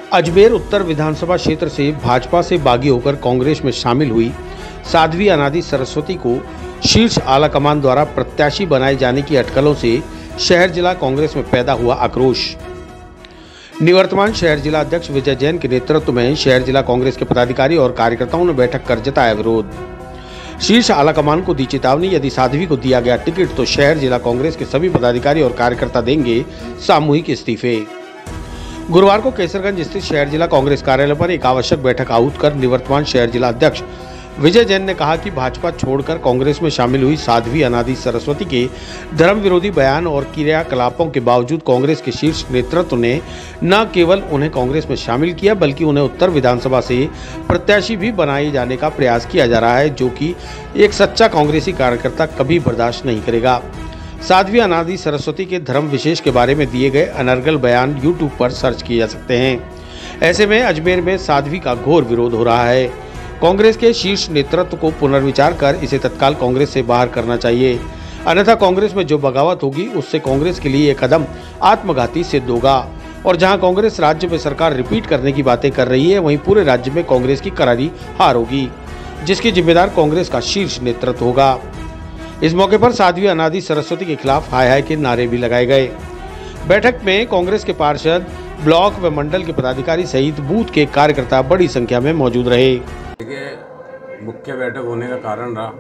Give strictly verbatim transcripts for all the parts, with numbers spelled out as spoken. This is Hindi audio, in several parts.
अजमेर उत्तर विधानसभा क्षेत्र से भाजपा से बागी होकर कांग्रेस में शामिल हुई साध्वी अनादि सरस्वती को शीर्ष आलाकमान द्वारा प्रत्याशी बनाए जाने की अटकलों से शहर जिला कांग्रेस में पैदा हुआ आक्रोश। निवर्तमान शहर जिला अध्यक्ष विजय जैन के नेतृत्व में शहर जिला कांग्रेस के पदाधिकारी और कार्यकर्ताओं ने बैठक कर जताया विरोध। शीर्ष आलाकमान को दी चेतावनी, यदि साध्वी को दिया गया टिकट तो शहर जिला कांग्रेस के सभी पदाधिकारी और कार्यकर्ता देंगे सामूहिक इस्तीफे। गुरुवार को केसरगंज स्थित शहर जिला कांग्रेस कार्यालय पर एक आवश्यक बैठक आहूत कर निवर्तमान शहर जिला अध्यक्ष विजय जैन ने कहा कि भाजपा छोड़कर कांग्रेस में शामिल हुई साध्वी अनादि सरस्वती के धर्म विरोधी बयान और क्रियाकलापों के बावजूद कांग्रेस के शीर्ष नेतृत्व ने न केवल उन्हें कांग्रेस में शामिल किया बल्कि उन्हें उत्तर विधानसभा से प्रत्याशी भी बनाए जाने का प्रयास किया जा रहा है, जो कि एक सच्चा कांग्रेसी कार्यकर्ता कभी बर्दाश्त नहीं करेगा। साध्वी अनादि सरस्वती के धर्म विशेष के बारे में दिए गए अनर्गल बयान यूट्यूब पर सर्च किए जा सकते हैं। ऐसे में अजमेर में साध्वी का घोर विरोध हो रहा है। कांग्रेस के शीर्ष नेतृत्व को पुनर्विचार कर इसे तत्काल कांग्रेस से बाहर करना चाहिए, अन्यथा कांग्रेस में जो बगावत होगी उससे कांग्रेस के लिए यह कदम आत्मघाती सिद्ध होगा। और जहां कांग्रेस राज्य में सरकार रिपीट करने की बातें कर रही है, वहीं पूरे राज्य में कांग्रेस की करारी हार होगी, जिसकी जिम्मेदार कांग्रेस का शीर्ष नेतृत्व होगा। इस मौके पर साध्वी अनादि सरस्वती के खिलाफ हाय हाय के नारे भी लगाए गए। बैठक में कांग्रेस के पार्षद, ब्लॉक व मंडल के पदाधिकारी सहित बूथ के कार्यकर्ता बड़ी संख्या में मौजूद रहे। देखिए, मुख्य बैठक होने का कारण रहा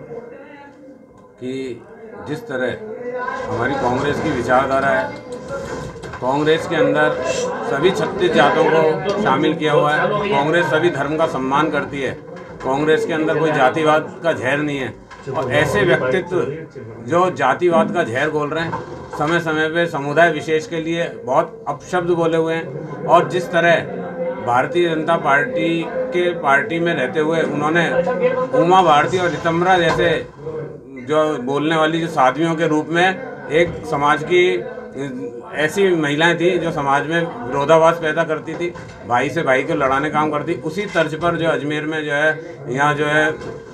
कि जिस तरह हमारी कांग्रेस की विचारधारा है, कांग्रेस के अंदर सभी छत्तीस जातों को शामिल किया हुआ है। कांग्रेस सभी धर्म का सम्मान करती है। कांग्रेस के अंदर कोई जातिवाद का जहर नहीं है। और ऐसे व्यक्तित्व जो जातिवाद का जहर बोल रहे हैं, समय समय पे समुदाय विशेष के लिए बहुत अपशब्द बोले हुए हैं। और जिस तरह भारतीय जनता पार्टी के पार्टी में रहते हुए उन्होंने उमा भारती और रितंबरा जैसे जो बोलने वाली जो साध्वियों के रूप में एक समाज की ऐसी महिलाएं थी जो समाज में विरोधाभास पैदा करती थी, भाई से भाई को लड़ाने काम करती, उसी तर्ज पर जो अजमेर में जो है यहाँ जो है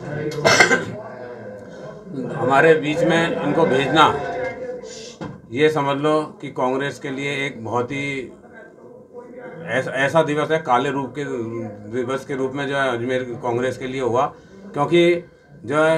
हमारे बीच में इनको भेजना, ये समझ लो कि कांग्रेस के लिए एक बहुत ही ऐसा ऐसा दिवस है, काले रूप के दिवस के रूप में जो है अजमेर कांग्रेस के लिए हुआ। क्योंकि जो है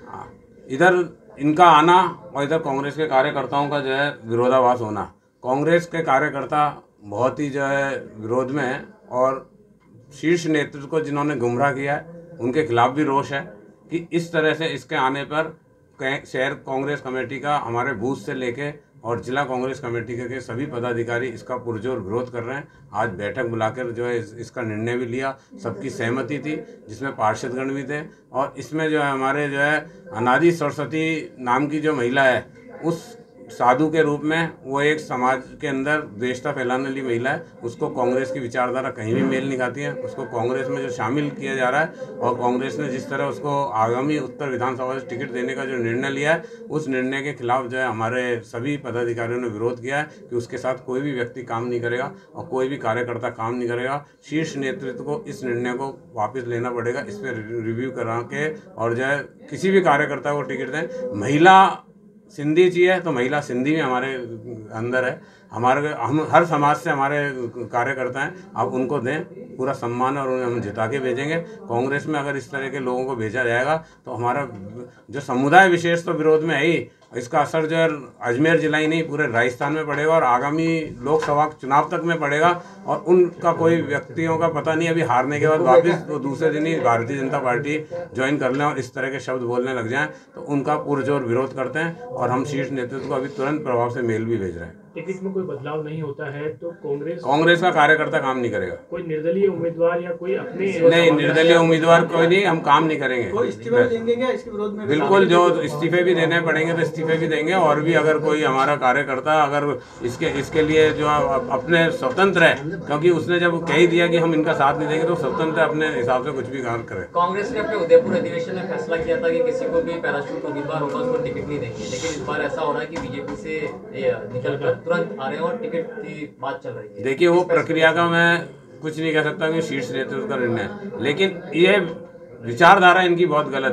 इधर इनका आना और इधर कांग्रेस के कार्यकर्ताओं का जो है विरोधाभास होना, कांग्रेस के कार्यकर्ता बहुत ही जो है विरोध में है और शीर्ष नेतृत्व को जिन्होंने गुमराह किया है उनके खिलाफ भी रोष है कि इस तरह से इसके आने पर शहर कांग्रेस कमेटी का हमारे बूथ से लेके और जिला कांग्रेस कमेटी के सभी पदाधिकारी इसका पुरजोर विरोध कर रहे हैं। आज बैठक बुलाकर जो है इस, इसका निर्णय भी लिया, सबकी सहमति थी, जिसमें पार्षदगण भी थे। और इसमें जो है हमारे जो है अनादि सरस्वती नाम की जो महिला है, उस साधु के रूप में वो एक समाज के अंदर द्वेषता फैलाने वाली महिला है, उसको कांग्रेस की विचारधारा कहीं भी मेल नहीं खाती है। उसको कांग्रेस में जो शामिल किया जा रहा है और कांग्रेस ने जिस तरह उसको आगामी उत्तर विधानसभा से टिकट देने का जो निर्णय लिया है, उस निर्णय के खिलाफ जो है हमारे सभी पदाधिकारियों ने विरोध किया है कि उसके साथ कोई भी व्यक्ति काम नहीं करेगा और कोई भी कार्यकर्ता काम नहीं करेगा। शीर्ष नेतृत्व को इस निर्णय को वापस लेना पड़ेगा, इस पर रिव्यू करा के और जो है किसी भी कार्यकर्ता को टिकट दें। महिला सिंधी चाहिए तो महिला सिंधी भी हमारे अंदर है, हमारे हम हर समाज से हमारे कार्यकर्ता हैं, आप उनको दें पूरा सम्मान और उन्हें हम जिता के भेजेंगे। कांग्रेस में अगर इस तरह के लोगों को भेजा जाएगा तो हमारा जो समुदाय विशेष तो विरोध में है ही, इसका असर जो है अजमेर जिला ही नहीं पूरे राजस्थान में पड़ेगा और आगामी लोकसभा चुनाव तक में पड़ेगा। और उनका कोई व्यक्तियों का पता नहीं, अभी हारने के बाद वापस तो दूसरे दिन ही भारतीय जनता पार्टी ज्वाइन कर लें और इस तरह के शब्द बोलने लग जाएं तो उनका पुरजोर विरोध करते हैं। और हम शीर्ष नेतृत्व को अभी तुरंत प्रभाव से मेल भी भेज रहे हैं। टिकट में कोई बदलाव नहीं होता है तो कांग्रेस कांग्रेस का कार्यकर्ता काम नहीं करेगा। कोई निर्दलीय उम्मीदवार या कोई अपने नहीं, निर्दलीय उम्मीदवार कोई नहीं, हम काम नहीं करेंगे। कोई इस्तीफे देंगे क्या इसके विरोध में? बिल्कुल, जो इस्तीफे भी देने पड़ेंगे तो इस्तीफे भी देंगे। और भी अगर कोई हमारा कार्यकर्ता अगर इसके इसके लिए जो अपने स्वतंत्र है, क्योंकि उसने जब कह ही दिया कि हम इनका साथ नहीं देंगे तो स्वतंत्र अपने हिसाब से कुछ भी काम करे। कांग्रेस ने अपने उदयपुर अधिवेशन में फैसला किया था कि किसी को भी पैराशूट उम्मीदवार होगा उसको टिकट नहीं देंगे, लेकिन इस बार ऐसा हो रहा है कि बीजेपी से निकलकर तुरंत आ रहे हैं और टिकट की बात चल रही है। देखिए, वो प्रक्रिया का मैं कुछ नहीं कह सकता कि शीर्ष नेतृत्व का निर्णय है, लेकिन ये विचारधारा इनकी बहुत गलत है।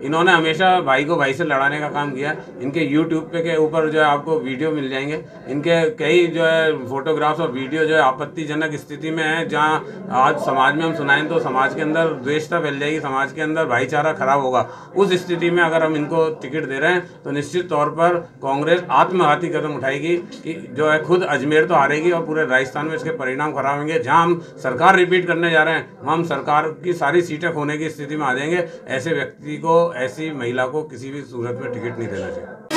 इन्होंने हमेशा भाई को भाई से लड़ाने का काम किया। इनके यूट्यूब पे के ऊपर जो है आपको वीडियो मिल जाएंगे, इनके कई जो है फोटोग्राफ्स और वीडियो जो है आपत्तिजनक स्थिति में है, जहाँ आज समाज में हम सुनाएं तो समाज के अंदर द्वेषता फैल जाएगी, समाज के अंदर भाईचारा खराब होगा। उस स्थिति में अगर हम इनको टिकट दे रहे हैं तो निश्चित तौर पर कांग्रेस आत्मघाती कदम उठाएगी कि जो है खुद अजमेर तो हारेगी और पूरे राजस्थान में इसके परिणाम खराब होंगे। जहां हम सरकार रिपीट करने जा रहे हैं, हम सरकार की सारी सीटें खोने की स्थिति में आ जाएंगे। ऐसे व्यक्ति को, ऐसी महिला को किसी भी सूरत में टिकट नहीं देना चाहिए।